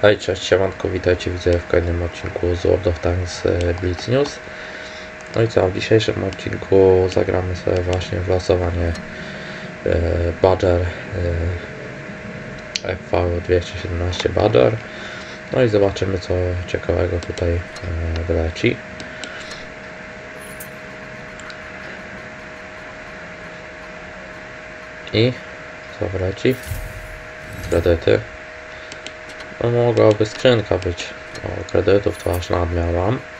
Hej, cześć, siemanko, witajcie, widzę w kolejnym odcinku z World of Tanks Blitz News. No i co, w dzisiejszym odcinku zagramy sobie właśnie w losowanie Badger Fv217 Badger. No i zobaczymy, co ciekawego tutaj wyleci. I co wyleci? Kredyty. No mogłaby skrzynka być. O, kredytów to aż nadmiar mam.